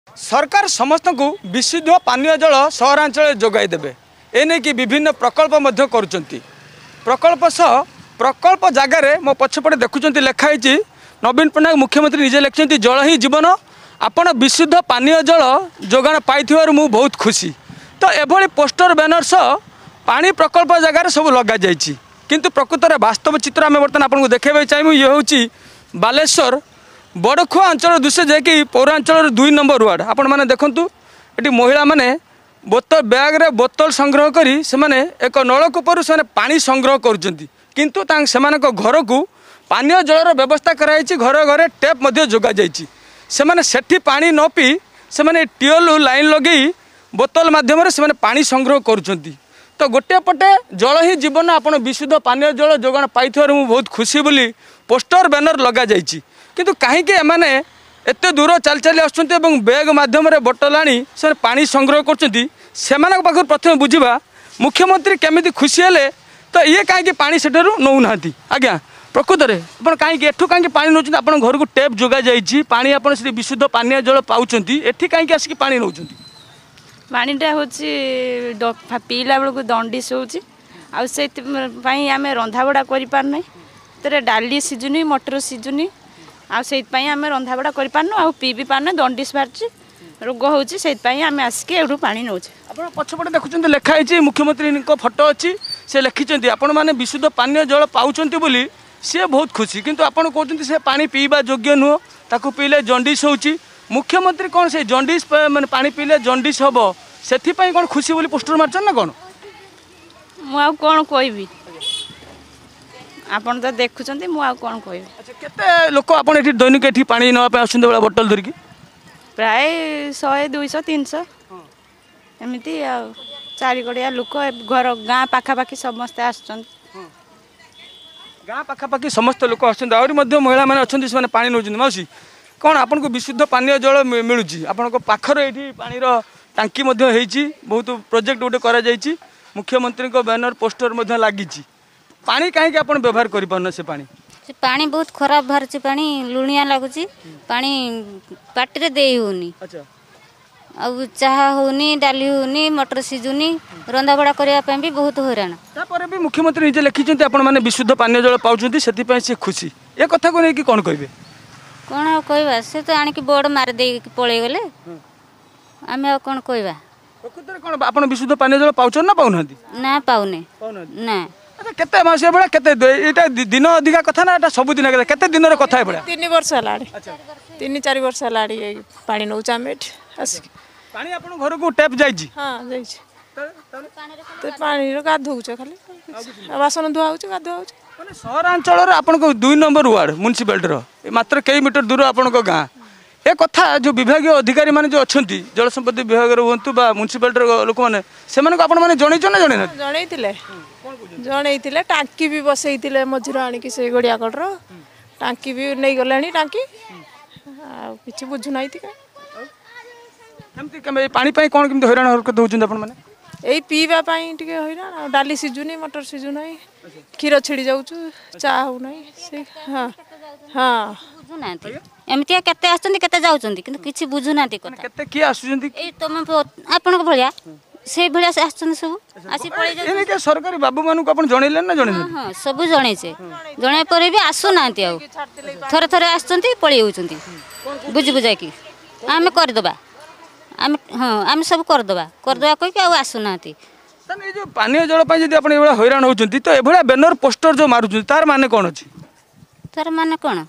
सरकार समस्त को विशुद्ध पानीय जल सहरांचल जोगाई देबे एने कि विभिन्न प्रकल्प मध्य करुचंती। प्रकल्प सह प्रकल्प जगार मो पछपटे देखुं लिखाई नवीन पट्टनायक मुख्यमंत्री निजे लिखिं जल ही जीवन आपण विशुद्ध पानीय जल जोगाण पाई मु बहुत खुशी। तो एभली पोस्टर बैनर सह पानी प्रकल्प जगार सब लग जाइए किंतु प्रकृत में वास्तव चित्र आम बर्तमान आपको देखा चाहिए। ये हूँ बालेश्वर बड़खुआ अंचल दृश्य जैकि पौरांचल 2 नंबर वार्ड आपण मैंने देखूँ ये महिला मैंने बोतल बैग्रे बोतल संग्रह करी से एक नलकूपर से पानी संग्रह करुँच घर को पानीय जलर व्यवस्था कराई घर घर टेप जोगा से पानी न पी से ट्यूबवेल लाइन लगे बोतल मध्यम से पानी संग्रह करुँच। तो गोटे पटे जल ही जीवन आपण विशुद्ध पानीय जल जोगाण पाई मु बहुत खुशी बोली पोस्टर बैनर लग जाइए किंतु कहीं एमाने एते दूर चल चली आसुंती एवं बैग माध्यम बोतल आनी से पानी संग्रह करछंती सेमानक पाखर प्रथम बुझिबा मुख्यमंत्री केमिति खुशी हेले तो ये कहीं पानी सेठरू नौ नांती। आज्ञा प्रकृत में आप कहीं एठू कहीं पानी नौकरी आप घर को टेप जोगा जाइए पानी आप विशुद्ध पानीय जल पाँच एठी कहीं आसिक पानी नौ पानीटा हूँ पीला बेलू दंडिस होपाई आम रंधाबड़ा कर डाली सीजुनी मटर सीजुनी आम रंधाबड़ा कर पी भी पारना दंडिस बाहर रोग होपाई आसिक एवं पा नौ पछपटे देखुं लिखाई मुख्यमंत्री फोटो अच्छी से लिखिं आपण मैंने विशुद्ध पानीय जल पाँच बोली सी बहुत खुशी किंतु आपण कहते से पानी पीवा योग्य नुह ताकू पीले जंडिस होची मुख्यमंत्री कौन से जंडिस माने पानी पीले जंडिस हम से कौन खुशी बोली पोस्टर मार्चन ना कौन मुझे कौन कहबी आपन तो देखुं मुझे कौन कहबी। अच्छा केते लोक आप दैनिक ये पानी नापे आसुंत बेला बोतल धरिकी प्राय 100 200 300 एमती चारिगड़िया लोक घर गाँ पाखापाखि समस्ते आसुन गाँ पाखापाखि समस्त लोक आसुँच आहरी महिला मैंने अच्छा से पानी नौ मौसी कौन आपन को विशुद्ध पानीय जल मिलूँ आपण पाखर ये पानी टांकी बहुत प्रोजेक्ट गोटे कर मुख्यमंत्री बैनर पोस्टर लगी पानी कहीं आप व्यवहार कर पानी से पानी बहुत खराब बाहर पानी लुणिया लगुच पानी पाटे दे होनी अब चाह होनी डाली होनी मटर सीजुनी रंधाबड़ा करने भी बहुत हैरान तापर भी मुख्यमंत्री निजे लिखिं आपण मैंने विशुद्ध पानीय जल पाँच से खुशी ये कथा को लेकिन कौन कहे कौन कहवा से तो आणिक बोर्ड मार दे पड़े गले आम कौन कहवा प्रकृत कौन आप विशुद्ध पानीय जल पाँच ना पाऊना ना पाउने ना केते मास भाया केते दिन अधिका कथा ना सब दिन केते दिन कथा भाया 3 वर्ष है 3-4 वर्ष है पानी नौ पानी आप घर को टेप जाइए हाँ पानी गाधौच खाली बासन धुआ गाधुआ मैंने सहरांचल आपन 2 नंबर वार्ड म्युनिसिपालिटी मात्र कई मीटर दूर आपण गाँ ए कथा जो विभाग अधिकारी माने जो अच्छा जल संपत्ति विभाग हूँ म्युनिसिपालिटी लोक मैंने से मैंने जन टांकी भी बसई मझीर आणिक से गड़िया कड़र टांकी भी नहीं गला टांकी कि बुझुना पानी कौन कमी हैरान हरकत होती यही पीवाई टे हैरान डाली सीजुनी मटर सीजुना क्षीर छिड़ी जाऊँ चा होना से हाँ हाँ बुझुना एमती केते आसुंती केते जाउचंती किंतु किछि बुझुना केते किए आसुचंती ए तुम आपन भलिया से भलिया से आसुचंती सब आसी पळै जाउ एने के सरकारी बाबू मानु को अपन जणैले ना जणै हां सब जणै छे जणै परे भी आसु नांती आ थरे थरे आसुचंती पळै होउचंती बुझि बुझाय की आमे कर दबा आमे हां आमे सब कर दबा कहि के आ आसु नांती तने ए जो पानी जल पय जदी अपन एबा हैरान होउचंती तो एभला बैनर पोस्टर जो मारुचंती तार माने कोन अछि तार माने कोन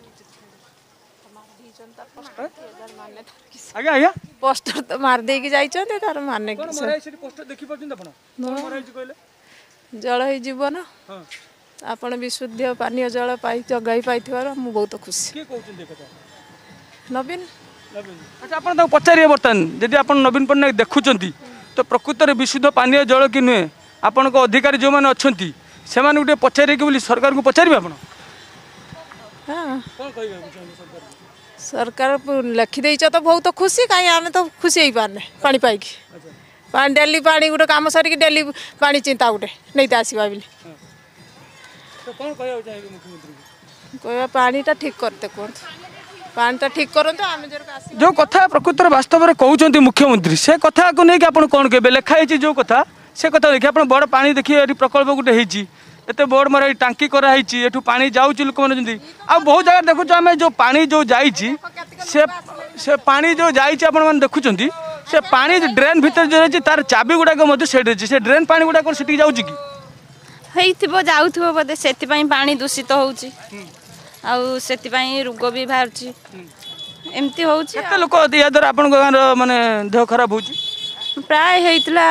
आज्ञा आज्ञा पोस्टर तो मार दे जाइछन्ते तार माने पोस्टर देखि परछन अपन जल ही जीवन आपण विशुद्ध पानीय जल पाई जगाई पाइथिबार मु बहुत खुशी के कहउछन कथा नवीन अच्छा आपण त पचारिए बर्तन यदि आपण नवीन पट्टनायक देखुचंती तो प्रकृत में विशुद्ध पानीय जल कि नुहे आपण को अधिकारी जो माने अछंती से माने गुटे पचारिए कि बोली सरकार को पचारिबे आपण हां कोन कहबे सरकार सरकार लिखिदे तो बहुत खुशी कहीं आम तो खुशी हो पारने पानी पाइकी पानी डेली पानी गोटे कम सरिक डेली पानी चिंता गोटे नहीं तो आसवा बोली तो कौन कहवा चाहिए मुख्यमंत्री कहवा पानीटा ठीक करते कहते पानीटा ठीक करंतु आमे जो कथा प्रकृतर वास्तव में कहते मुख्यमंत्री से कथा को लेकिन आप कौन कहे लिखाई जो कथा से कथा देखिए आप बड़ पानी देखिए ये प्रकल्प गोटे होती एत बड़ मर टांकी कराई एठू पानी जाऊँगी लोक मैंने आ बहुत जगह देखुच आम जो पानी जो जाइए से पानी जो जाइए आप देखुं से पानी ड्रेन भीतर जो रही तार चाबी गुड़ाक से ड्रेन पानी गुड़ाक से जाऊँगी कि जाऊथो बोधे से पानी दूषित होउची आउ से रोग भी बाहर एमती होते लोक या द्वारा आप माने देह खराब हो प्राय होता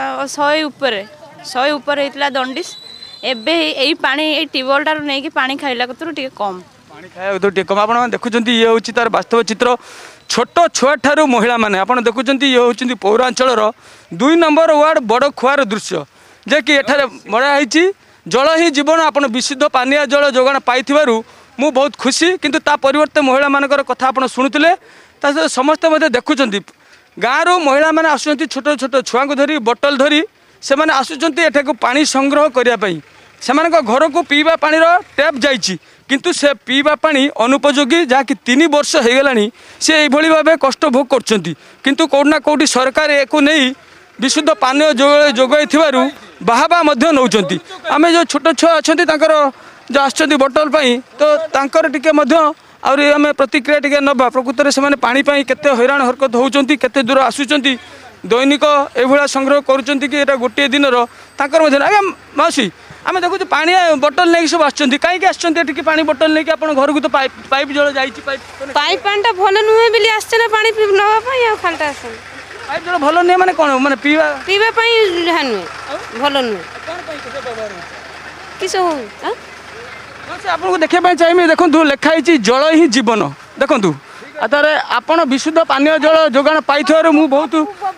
100 ऊपर होता दंडिस एबे यही पानी ये ट्यूबवेल टार नहीं पानी खाइला टे कम पानी खाया टे कम आप देखुं ये हूँ तार वास्तव चित्र छोट छुआ ठारू महिला मैंने आप देखुं ये हूँ पौरांचल 2 नंबर वार्ड बड़ खुआर दृश्य जे कि एठारे मराही जल ही जीवन आप विशुद्ध पानीय जल जोगाण पाई मु बहुत खुशी किंतु ता परिवर्ते महिला मानकर कथा आप शुणुले समस्ते मत देखुं गाँव महिला मैंने आसुँच छोट छोट छुआ को धरी बोतल धरी से मैंने आसुँच एठाक पानी संग्रह करने से घर को पीवा पानी टैप जाइए किंतु से पीवा पानी अनुपयोगी जहाँकि 3 वर्ष हो गलानी से यही भाव कष्ट भोग करंतु कौटना कौटी सरकार एक नहीं विशुद्ध पानी जोगाई बाहाबा नौकरी आम जो छोट छुआ अच्छा जो आस बोतल तो तांकर टिके आम प्रतिक्रिया टिके नवा प्रकृत में पानी केते हैरान हरकत होती केते दूर आसुँच दैनिक एभा संग्रह कर गोटे दिन आज्ञा मौसी आम देखो पानी बोतल नहीं सब आसुँच कहीं आसुँच पानी बोतल नहीं आप घर को तो पाइप जल जाइए पाइप पानी भल नुहे बोली आसना पानी नापी खालटा आस पाइप जल भल नुहे मैंने कौन मैंने पीवा नुहे भल नुहे किस आपको देखा चाहिए देखो लिखाई जल ही जीवन देखूँ तार आपण विशुद्ध पानीय जल जोगाण पाई बहुत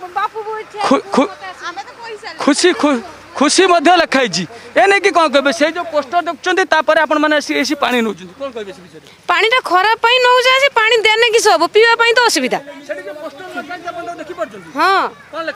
खुशी खुशी लिखाई ए नहीं कि कौन कहे से जो पोस्टर देखते आपण मैंने पानी नौ कौन कहे पानी खराब नौ जाए पानी देने कि सब पीवा तो असुविधा हाँ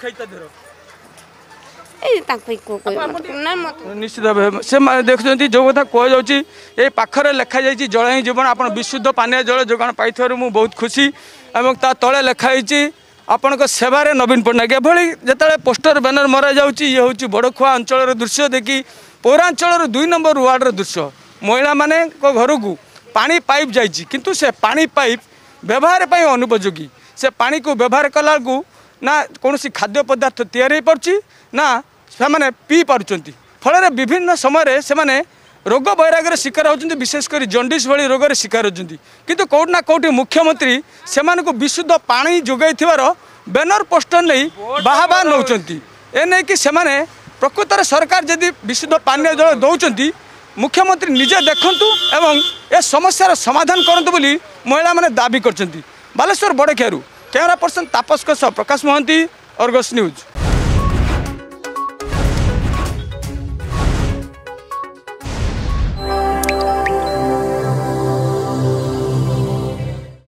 निश्चित भाव से देखुं जो कथा कह पाखरे लिखा जाए जल ही जीवन आप विशुद्ध पानीय जल जोगाण पाई बहुत खुशी और ता तले लिखाई आपण सेवार नवीन पट्टनायक एभली जिते पोस्टर बैनर मरा जाऊँगी ये हूँ बड़खुआ अंचल दृश्य देखी पौरांचल 2 नंबर वार्डर दृश्य महिला माने घर को पानी पाइप जाइए किंतु से पानी पाइप व्यवहार अनुपयोगी से पानी को व्यवहार कला ना कौन खाद्य पदार्थ तैयारी पार्ची ना से पी पार्टी फल विभिन्न समय से रोग वैराग्य शिकार होती विशेषकर जंडिस भली रोग शिकार होती किंतु कौटना कौटी मुख्यमंत्री से विशुद्ध पानी जोगाई बैनर पोस्टर नहीं बाहाबा नौकरी एने कि से प्रकृत सरकार जदि विशुद्ध पानीय जल दौरान मुख्यमंत्री निजे देखु एवं ए समस्यार समाधान करंतु बोली महिला माने दाबी करछंती। बालेश्वर बड़खियारू camera person Tapas Prakash Mahanty, Argus news.